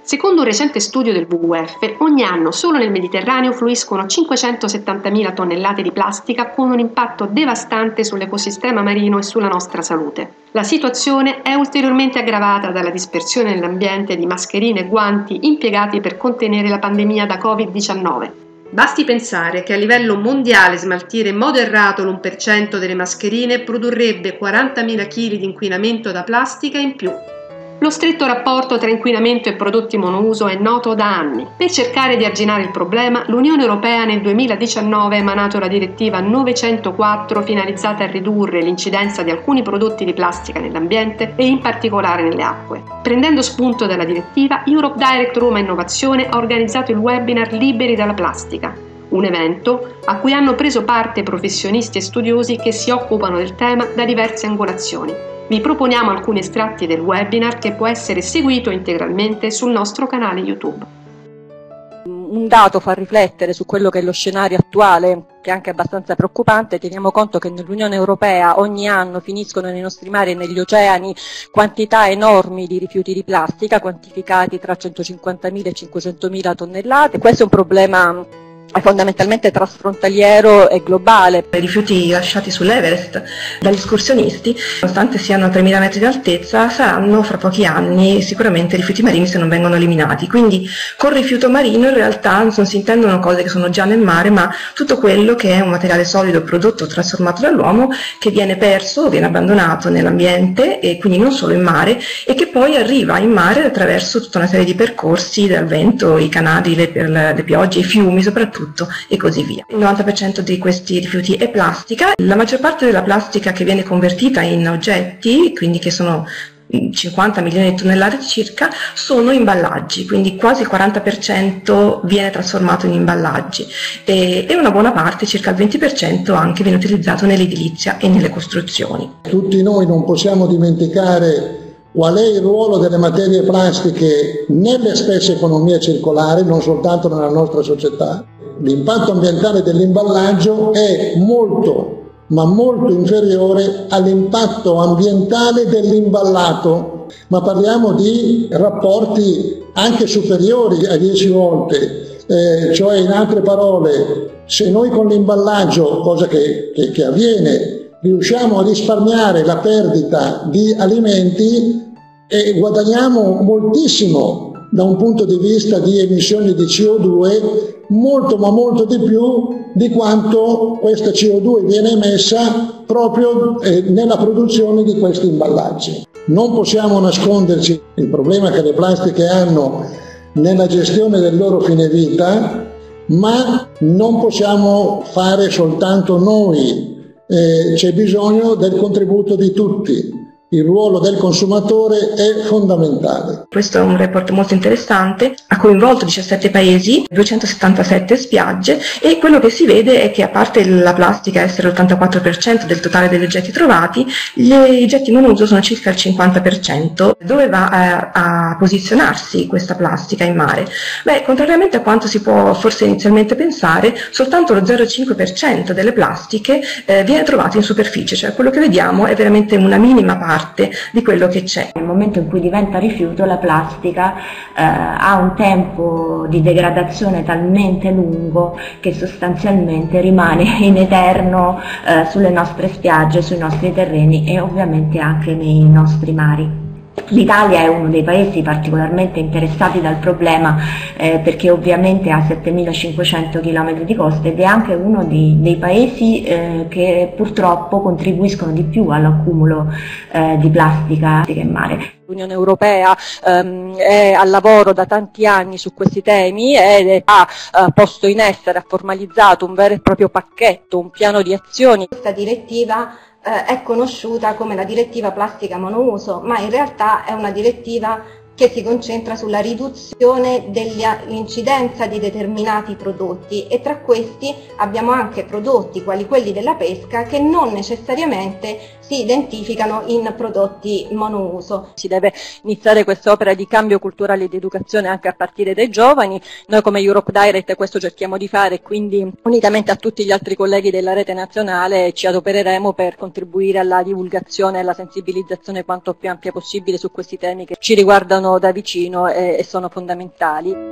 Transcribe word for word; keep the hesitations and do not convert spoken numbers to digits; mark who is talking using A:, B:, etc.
A: Secondo un recente studio del W W F, ogni anno solo nel Mediterraneo fluiscono cinquecentosettantamila tonnellate di plastica con un impatto devastante sull'ecosistema marino e sulla nostra salute. La situazione è ulteriormente aggravata dalla dispersione nell'ambiente di mascherine e guanti impiegati per contenere la pandemia da Covid diciannove. Basti pensare che a livello mondiale smaltire in modo errato l'uno per cento delle mascherine produrrebbe quarantamila chili di inquinamento da plastica in più. Lo stretto rapporto tra inquinamento e prodotti monouso è noto da anni. Per cercare di arginare il problema, l'Unione Europea nel duemiladiciannove ha emanato la direttiva novecentoquattro finalizzata a ridurre l'incidenza di alcuni prodotti di plastica nell'ambiente e in particolare nelle acque. Prendendo spunto dalla direttiva, Europe Direct Roma Innovazione ha organizzato il webinar Liberi dalla plastica, un evento a cui hanno preso parte professionisti e studiosi che si occupano del tema da diverse angolazioni. Vi proponiamo alcuni estratti del webinar che può essere seguito integralmente sul nostro canale YouTube.
B: Un dato fa riflettere su quello che è lo scenario attuale, che è anche abbastanza preoccupante. Teniamo conto che nell'Unione Europea ogni anno finiscono nei nostri mari e negli oceani quantità enormi di rifiuti di plastica, quantificati tra centocinquantamila e cinquecentomila tonnellate. Questo è un problema è fondamentalmente trasfrontaliero e globale.
C: I rifiuti lasciati sull'Everest dagli escursionisti, nonostante siano a tremila metri di altezza, saranno fra pochi anni sicuramente rifiuti marini se non vengono eliminati. Quindi con rifiuto marino in realtà non si intendono cose che sono già nel mare, ma tutto quello che è un materiale solido prodotto o trasformato dall'uomo che viene perso o viene abbandonato nell'ambiente, e quindi non solo in mare, e che poi arriva in mare attraverso tutta una serie di percorsi dal vento, i canali, le, le piogge, i fiumi soprattutto, e così via. Il novanta per cento di questi rifiuti è plastica. La maggior parte della plastica che viene convertita in oggetti, quindi che sono cinquanta milioni di tonnellate circa, sono imballaggi, quindi quasi il quaranta per cento viene trasformato in imballaggi e, e una buona parte, circa il venti per cento, anche viene utilizzato nell'edilizia e nelle costruzioni.
D: Tutti noi non possiamo dimenticare qual è il ruolo delle materie plastiche nelle stesse economie circolari, non soltanto nella nostra società. L'impatto ambientale dell'imballaggio è molto, ma molto inferiore all'impatto ambientale dell'imballato, ma parliamo di rapporti anche superiori a dieci volte, eh, cioè in altre parole, se noi con l'imballaggio, cosa che, che, che avviene, riusciamo a risparmiare la perdita di alimenti e guadagniamo moltissimo da un punto di vista di emissioni di C O due, molto ma molto di più di quanto questa C O due viene emessa proprio eh, nella produzione di questi imballaggi. Non possiamo nasconderci il problema che le plastiche hanno nella gestione del loro fine vita, ma non possiamo fare soltanto noi, eh, c'è bisogno del contributo di tutti. Il ruolo del consumatore è fondamentale.
C: Questo è un report molto interessante, ha coinvolto diciassette paesi, duecentosettantasette spiagge, e quello che si vede è che, a parte la plastica essere l'ottantaquattro per cento del totale degli oggetti trovati, gli oggetti monouso sono circa il cinquanta per cento. Dove va a, a posizionarsi questa plastica in mare? Beh, contrariamente a quanto si può forse inizialmente pensare, soltanto lo zero virgola cinque per cento delle plastiche eh, viene trovato in superficie, cioè quello che vediamo è veramente una minima parte di quello che c'è.
E: Nel momento in cui diventa rifiuto, la plastica eh, ha un tempo di degradazione talmente lungo che sostanzialmente rimane in eterno eh, sulle nostre spiagge, sui nostri terreni e ovviamente anche nei nostri mari. L'Italia è uno dei paesi particolarmente interessati dal problema eh, perché ovviamente ha settemilacinquecento chilometri di coste ed è anche uno di, dei paesi eh, che purtroppo contribuiscono di più all'accumulo eh, di plastica in mare.
B: L'Unione Europea ehm, è al lavoro da tanti anni su questi temi e ha eh, posto in essere, ha formalizzato un vero e proprio pacchetto, un piano di azioni.
F: Questa direttiva eh, è conosciuta come la direttiva plastica monouso, ma in realtà è una direttiva che si concentra sulla riduzione dell'incidenza di determinati prodotti, e tra questi abbiamo anche prodotti quali quelli della pesca che non necessariamente si identificano in prodotti monouso.
B: Si deve iniziare quest'opera di cambio culturale e di educazione anche a partire dai giovani. Noi come Europe Direct questo cerchiamo di fare, quindi unitamente a tutti gli altri colleghi della rete nazionale ci adopereremo per contribuire alla divulgazione e alla sensibilizzazione quanto più ampia possibile su questi temi che ci riguardano conoscono da vicino e, e sono fondamentali.